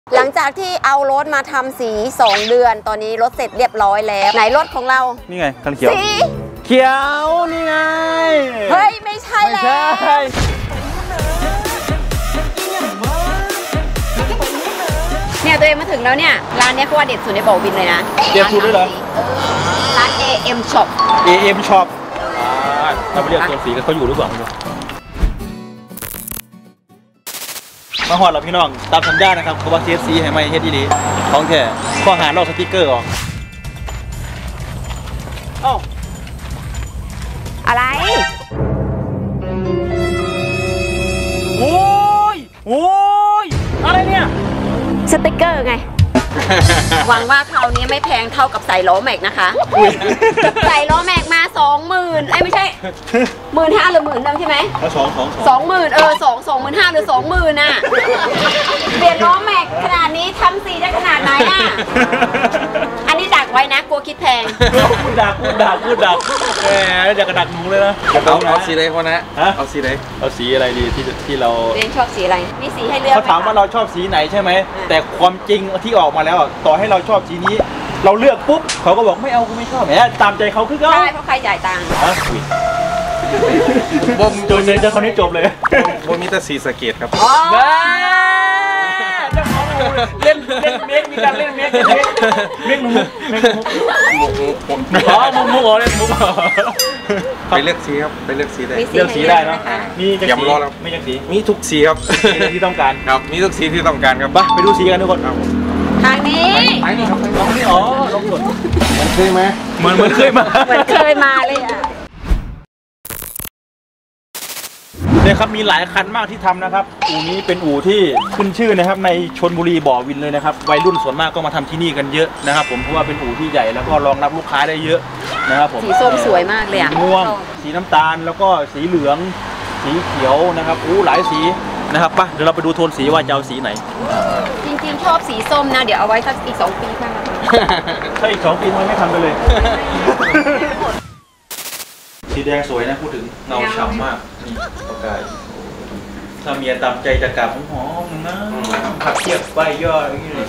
หลังจากที่เอารถมาทำสี2 เดือนตอนนี้รถเสร็จเรียบร้อยแล้วไหนรถของเรานี่ไงคันเขียวสีเขียวนี่ไงเฮ้ยไม่ใช่แล้วเนี่ยตัวเองมาถึงแล้วเนี่ยร้านนี้เขาว่าเด็ดสุดในบ่อวินเลยนะเด็ดสุดเลยเหรอร้าน AM Shop AM Shop เราไปเรียกตัวสีกันเขาอยู่หรือเปล่ามาหอดเราพี่น้องตามสัญญานะครับเขาว่าCSCให้ไม่เฮ็ดดีๆของแท้ข้อหาลอกสติ๊กเกอร์ออกเอ้าอะไรโอ้ยอะไรเนี่ยสติ๊กเกอร์ไงหวังว่าคราวนี้ไม่แพงเท่ากับใส่ล้อแม็กนะคะใส่ล้อแม็กมา20,000ไม่ใช่15,000หรือ10,000ใช่ไหม20,00020,000หรือ20,000น่ะเปลี่ยนล้อแม็กขนาดนี้ทำสีได้ขนาดไหนอ่ะอันนี้ดักไว้นะกลัวคิดแพงพูดดักแหมอยากกระดักหนูเลยนะเอาสีอะไรคนนะเอาสีไหนเอาสีอะไรดีที่เราเรียนชอบสีอะไรมีสีให้เลือกเขาถามว่าเราชอบสีไหนใช่ไหมแต่ความจริงที่ออกมาแล้วต่อให้เราชอบสีนี้เราเลือกปุ๊บเขาก็บอกไม่เอากูไม่ชอบแหมตามใจเขาคือเขาใช่เพราะใครจ่ายตังค์จนจะคนนี้จบเลยผมมีแต่สีสเกตครับเล่นเมกมีการเล่นเมกหนูมุกเล่นมุกไปเลือกสีครับไปเลือกสีได้เลือกสีได้เนาะมียำรอแล้วไม่ยังสีมีทุกสีครับที่ต้องการครับมีทุกสีที่ต้องการครับไปดูสีกันทุกคนครับทางนี้ครับลองนี่อ๋อลองกดมันเคยไหมเหมือนเคยมาเลยอ่ะเนี่ยครับมีหลายคันมากที่ทำนะครับอู่นี้เป็นอู่ที่ขึ้นชื่อนะครับในชลบุรีบ่อวินเลยนะครับวัยรุ่นส่วนมากก็มาทำที่นี่กันเยอะนะครับผมเพราะว่าเป็นอู่ที่ใหญ่แล้วก็รองรับลูกค้าได้เยอะนะครับผมสีส้มสวยมากเลยอ่ะม่วงสีน้ำตาลแล้วก็สีเหลืองสีเขียวนะครับหลายสีนะครับป่ะเดี๋ยวเราไปดูโทนสีว่าจะเอาสีไหนจริงๆชอบสีส้มนะเดี๋ยวเอาไว้สักอีก2 ปีข้างหน้าถ้าอีก2 ปีมันไม่ทำกันเลยสีแดงสวยนะพูดถึงเงาฉ่ำมากนี่ประกายถ้าเมียตามใจจะกลับหอมนะผักเทียบใบย่ออย่างนี้เลย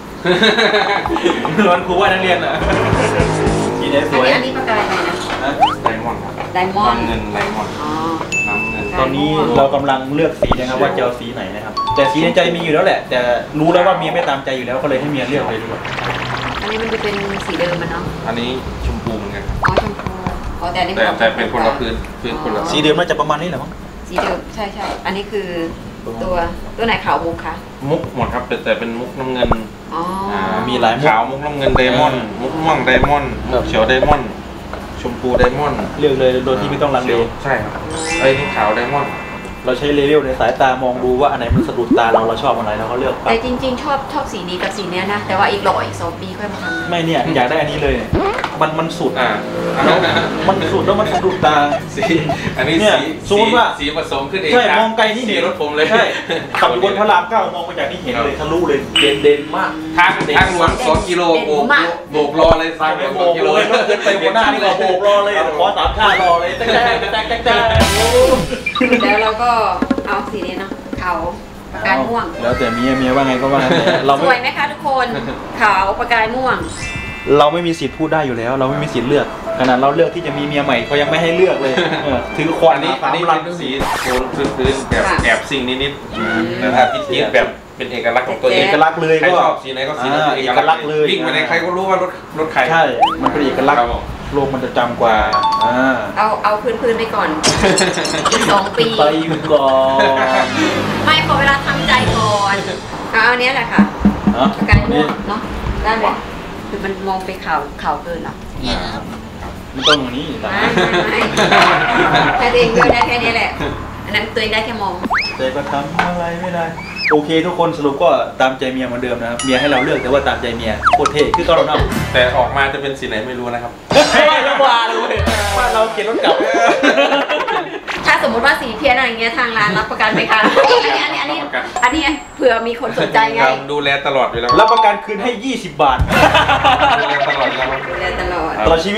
นอนครูว่านักเรียนอ่ะสีแดงสวยอันนี้ประกายอะไรนะไดมอนด์ไดมอนด์น้ำเงินไดมอนด์น้ำเงินตอนนี้เรากำลังเลือกสีนะครับว่าจะเอาสีไหนนะครับแต่สีในใจมีอยู่แล้วแหละแต่รู้แล้วว่าเมียไม่ตามใจอยู่แล้วก็เลยให้เมียเลือกไปดีกว่าอันนี้มันจะเป็นสีเดิมมันเนาะอันนี้ชมพูเหมือนกันอ๋อชมพูแต่เป็นคนละพื้นคนละสีเดิมน่าจะประมาณนี้แหละมั้งสีเดิมใช่อันนี้คือตัวไหนขาวมุกคะมุกหมดครับแต่เป็นมุกน้ำเงินมีหลายขาวมุกน้ำเงินไดมอนด์มุกม่วงไดมอนด์มุกเขียวไดมอนด์ชมพูไดมอนด์เลือกเลยโดยที่ไม่ต้องลังเลใช่ครับไอ้นี่ขาวไดมอนด์เราใช้เลเวลในสายตามองดูว่าอันไหนมันสะดุดตาเราชอบอันไหนเราก็เลือกแต่จริงๆชอบสีนี้กับสีนี้นะแต่ว่าอีก2 ปีค่อยมาทำไม่เนี่ยอยากได้อันนี้เลยมันสุดมันสุดแล้วมันสะดุดตาสีอันนี้สีผสมขึ้นเองใช่มองไกลนี่เห็นรถผมเลยใช่ขับอยู่บนพระราม9มองมาจากนี่เห็นเลยทะลุเลยเด่นมากทางหลวง2 กิโลโบกรอเลยทางหลวง2 กิโลเลยเกินไปหัวหน้านี่ก็โบกรอเลยขอ3 ท่ารอเลยแจ๊กแล้วเราก็เอาสีนี้เนาะขาวประกายม่วงแล้วแต่เมียว่าไงก็ว่าเราสวยไหมคะทุกคนขาวประกายม่วงเราไม่มีสิทธิ์พูดได้อยู่แล้วเราไม่มีสิทธิ์เลือกขนาดเราเลือกที่จะมีเมียใหม่เขายังไม่ให้เลือกเลยถือควันนี้เป็นสีโทนพื้นแบบแอบสิ่งนิดๆแต่ถ้าพิจิตรแบบเป็นเอกลักษณ์ของตัวเองเอกลักษณ์เลยก็ชอบสีไหนก็สีนั้นเอกลักษณ์เลยวิ่งไปไหนใครก็รู้ว่ารถใครใช่มันเป็นเอกลักษณ์โลกมันจะจำกว่าเอาพื้นไปก่อนอีก2 ปีไปอยู่ก่อนไม่ขอเวลาทำใจก่อนเอาอันนี้แหละค่ะประกายม่วงเนาะได้ไหมคือมันมองไปข่าวเกินหรอไม่ต้องอย่างนี้ไม่แค่เองได้แค่นี้แหละอันนั้นตัวเองได้แค่มองแต่ก็ทำอะไรไม่ได้โอเคทุกคนสรุปก็ตามใจเมียเหมือนเดิมนะครับเมียให้เราเลือกแต่ว่าตามใจเมียโคตรเท่คือตอนเราเนาะแต่ออกมาจะเป็นสีไหนไม่รู้นะครับไม่ระบาเลยว่าเราเก็บรถเก่าถ้าสมมติว่าสีเพี้ยนอะไรเงี้ยทางร้านรับประกันไหมคะอันนี้เผื่อมีคนสนใจไงดูแลตลอดอยู่แล้วรับประกันคืนให้20 บาทดูแลตลอดตลอดชีวิต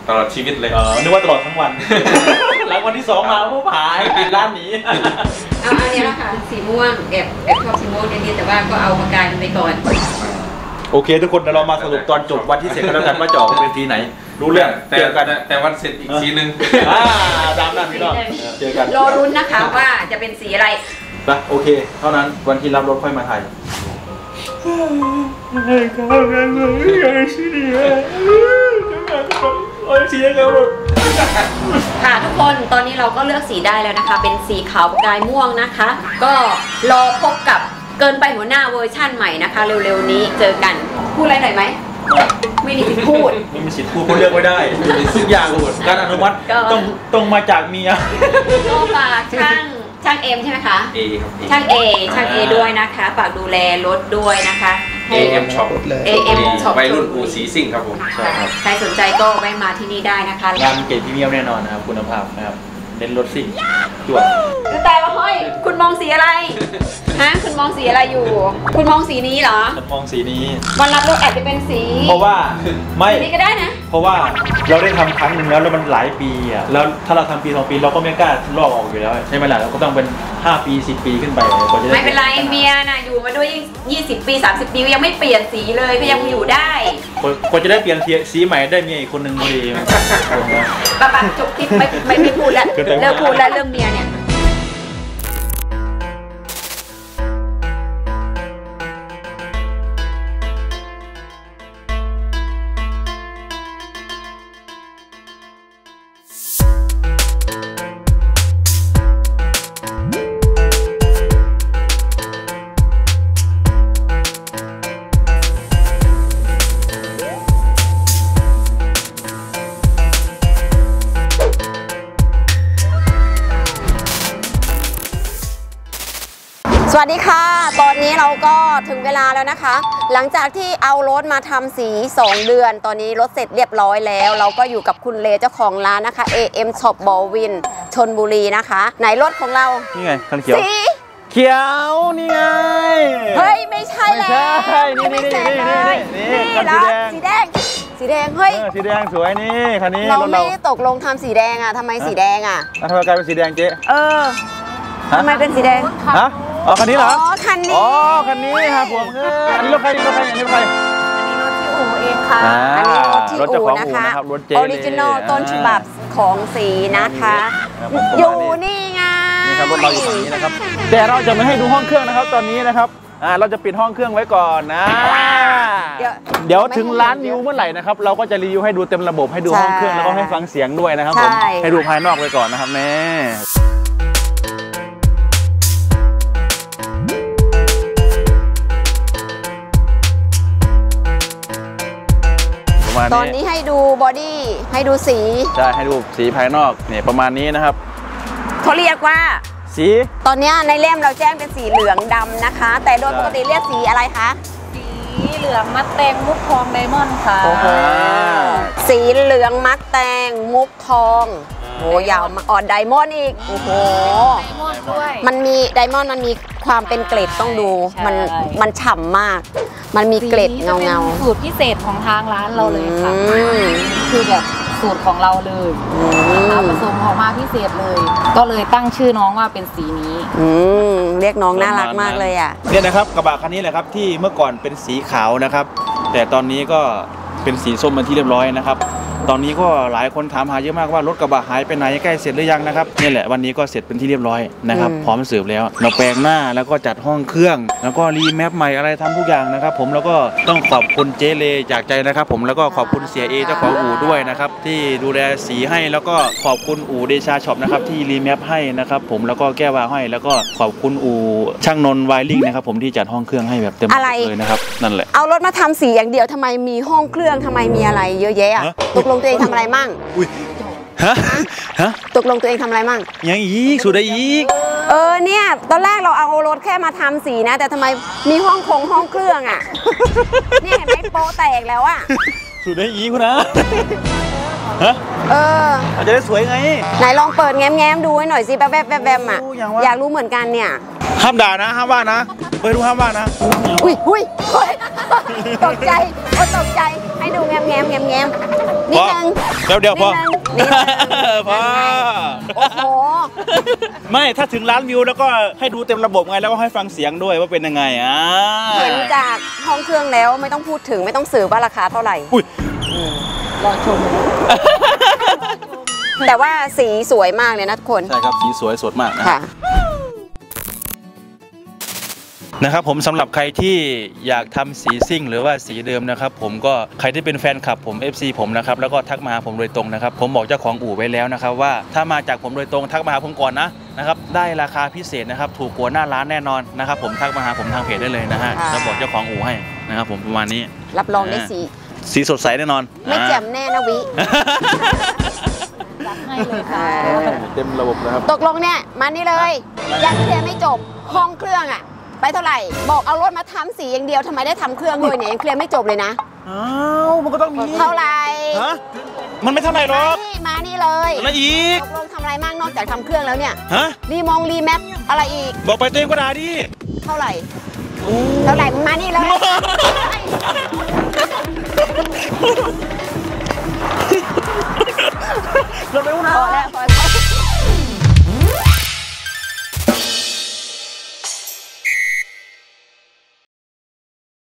ตลอดชีวิตเลยนึกว่าตลอดทั้งวัน หลังวันที่2มาผู้ผายปิดร้านหนีเอาอันนี้ละค่ะสีม่วงแอบชอบสีม่วงนิดๆแต่ว่าก็เอาปากกาไปก่อนโอเคทุกคนเดี๋ยวเรามาสรุปตอนจบวันที่เสร็จกันแล้วกันว่าจะออกเป็นสีไหนรู้เรื่องเจอกันแต่วันเสร็จอีกสีหนึ่งตามนั้นพี่น้องเจอกันรอรุ้นนะคะว่าจะเป็นสีอะไรไปโอเคเท่านั้นวันที่รับรถค่อยมาถ่ายค่ะทุกคนตอนนี้เราก็เลือกสีได้แล้วนะคะ เป็นสีขาวประกายม่วงนะคะ ก็รอพบกับเกินไปหัวหน้าเวอร์ชั่นใหม่นะคะ เร็วๆนี้เจอกันพูดอะไรหน่อยไหมไม่มีสิทธิ์พูดไม่มีสิทธิ์พูดคนเลือกไม่ได้ทุกอย่างการอนุมัติต้องมาจากเมียก็ฝากช่างเอ็มใช่ไหมคะเอครับช่างเอด้วยนะคะฝากดูแลรถด้วยนะคะ AM Shop AM Shop วัยรุ่นอู่สีซิ่งครับผมใครสนใจก็แวะมาที่นี่ได้นะคะงานเกรดพรีเมียมแน่นอนนะครับคุณภาพนะครับเน้นรถซิ่งจวดแต่ว่าเฮ้ยคุณมองสีอะไรฮะคุณมองสีอะไรอยู่ คุณมองสีนี้เหรอฉันมองสีนี้วันรับรถอาจจะเป็นสีเพราะว่าไม่สีนี้ก็ได้นะเพราะว่าเราได้ทำครั้งหนึ่งแล้วมันหลายปีอ่ะแล้วถ้าเราทำปี2 ปีเราก็ไม่กล้าลอกออกอยู่แล้วใช่ไหมล่ะเราก็ต้องเป็น5 ปี10 ปีขึ้นไปกว่าจะได้ไม่เป็นไรเมียน่ะอยู่มาด้วย20 ปี 30 ปียังไม่เปลี่ยนสีเลยก็ยังอยู่ได้กว่าจะได้เปลี่ยนสีใหม่ได้เมียอีกคนหนึ่งพอดีปะจบคลิปไม่พูดแล้วเลิกพูดแล้วเรื่องเมียเนี่ย สวัสดีค่ะตอนนี้เราก็ถึงเวลาแล้วนะคะหลังจากที่เอารถมาทำสี2 เดือนตอนนี้รถเสร็จเรียบร้อยแล้วเราก็อยู่กับคุณเลเจ้าของร้านนะคะ AM Shop บอวินชลบุรีนะคะไหนรถของเรานี่ไงคันเขียวสีเขียวนี่ไงเฮ้ยไม่ใช่แล้วไม่ใช่นี่ไม่ใช่เลยนี่คันสีแดงสีแดงเฮ้ยสีแดงสวยนี่คันนี้เราไม่ได้ตกลงทำสีแดงอ่ะทำไมสีแดงอ่ะทำไมกลายเป็นสีแดงเจ๊ทำไมเป็นสีแดงฮะอ๋อคันนี้เหรออ๋อคันนี้อ๋อคันนี้ครับผมอันนี้รถใครอันนี้รถใครอันนี้รถที่อู่เองค่ะ อันนี้รถที่อู่นะคะออริจินอลต้นฉบับของสีนะคะอยู่นี่ไงนี่ครับรถเราอยู่ฝั่งนี้นะครับแต่เราจะไม่ให้ดูห้องเครื่องนะครับตอนนี้นะครับเราจะปิดห้องเครื่องไว้ก่อนนะเดี๋ยวถึงร้านวิวเมื่อไหร่นะครับเราก็จะรีวิวให้ดูเต็มระบบให้ดูห้องเครื่องแล้วก็ให้ฟังเสียงด้วยนะครับผมให้ดูภายนอกไว้ก่อนนะครับแม่ตอนนี้ให้ดูบอดี้ให้ดูสีใช่ให้ดูสีภายนอกเนี่ยประมาณนี้นะครับเขาเรียกว่าสีตอนนี้ในเล่มเราแจ้งเป็นสีเหลืองดำนะคะแต่โดยปกติเรียกสีอะไรคะสีเหลืองมัดแตงมุกทองไดมอนด์ค่ะสีเหลืองมัดแตงมุกทองโหยาวมาไดมอนด์อีกโอ้โหมันมีไดมอนด์มันมีความเป็นเกล็ดต้องดูมันฉ่ำมากมันมีเกล็ดเงาสูตรพิเศษของทางร้านเราเลยค่ะคือแบบสูตรของเราเลยผสมออกมาพิเศษเลยก็เลยตั้งชื่อน้องว่าเป็นสีนี้เรียกน้องน่ารักมากเลยอ่ะเนี่ยนะครับกระบะคันนี้แหละครับที่เมื่อก่อนเป็นสีขาวนะครับแต่ตอนนี้ก็เป็นสีส้มเป็นที่เรียบร้อยนะครับตอนนี้ก็หลายคนถามหาเยอะมากว่ารถกระบะหายไปไหนใกล้เสร็จหรือยังนะครับนี่แหละวันนี้ก็เสร็จเป็นที่เรียบร้อยนะครับพร้อมเสิร์ฟแล้วเราแปลงหน้าแล้วก็จัดห้องเครื่องแล้วก็รีแมปใหม่อะไรทำทุกอย่างนะครับผมแล้วก็ต้องขอบคุณเจเลจากใจนะครับผมแล้วก็ขอบคุณเสียเอเจ้าของอู่ด้วยนะครับที่ดูแลสีให้แล้วก็ขอบคุณอู่เดชาช็อปนะครับที่รีแมปให้นะครับผมแล้วก็แก้วาให้แล้วก็ขอบคุณอู่ช่างนนท์ไวริ่งนะครับผมที่จัดห้องเครื่องให้แบบเต็มเลยนะครับนั่นแหละเอารถมาทำสีอย่างเดียวทำไมมีห้องเครื่องทำไมมีอะไรเยอะแยะตกลงตัวเองทำอะไรมั่งฮะตกลงตัวเองทำอะไรมั่งยังอีกสุดได้อีกเนี่ยตอนแรกเราเอารถแค่มาทำสีนะแต่ทำไมมีห้องเครื่องอ่ะนี่เห็นไหมโปแตกแล้วอ่ะสุดได้อีกคุณนะฮะอาจจะได้สวยไงไหนลองเปิดแง้มดูให้หน่อยสิแวบอ่ะอยากรู้เหมือนกันเนี่ยห้ามด่านะห้ามว่านะเปิดดูห้ามว่านะอุ้ยตกใจให้ให้ดูแง้มนิดนึงเดี๋ยวพอนิดนึงพอโอ้โหไม่ถ้าถึงล้านวิวแล้วก็ให้ดูเต็มระบบไงแล้วก็ให้ฟังเสียงด้วยว่าเป็นยังไงเห็นจากห้องเครื่องแล้วไม่ต้องพูดถึงไม่ต้องสืบว่าราคาเท่าไหร่อุ้ยรอชมแต่ว่าสีสวยมากเลยนะทุกคนใช่ครับสีสวยสดมากนะค่ะนะครับผมสำหรับใครที่อยากทำสีซิ่งหรือว่าสีเดิมนะครับผมก็ใครที่เป็นแฟนคลับผม FC ผมนะครับแล้วก็ทักมาหาผมโดยตรงนะครับผมบอกเจ้าของอู่ไว้แล้วนะครับว่าถ้ามาจากผมโดยตรงทักมาหาผมก่อนนะครับได้ราคาพิเศษนะครับถูกกว่าหน้าร้านแน่นอนนะครับผมทักมาหาผมทางเพจได้เลยนะฮะจะบอกเจ้าของอู่ให้นะครับผมประมาณนี้รับรองได้สีสดใสแน่นอนไม่แจ่มแน่นะวิจัดให้เลยค่ะเต็มระบบนะครับตกลงเนี่ยมานี่เลยยังเคลียร์ไม่จบห้องเครื่องอะไปเท่าไหร่บอกเอารถมาทำสีอย่างเดียวทำไมได้ทำเครื่องด้วยเนี่ยยังเคลียร์ไม่จบเลยนะอ้าวมันก็ต้องมีเท่าไหร่ฮะมันไม่เท่าไหร่หรอกมานี่เลยแล้วอีกตกลงทำอะไรมั่งนอกจากทำเครื่องแล้วเนี่ยฮะรีแมปอะไรอีกบอกไปตัวเองก็ด่าดิเท่าไหร่มึงมานี่เลยเราไม่รู้นะพอแล้ว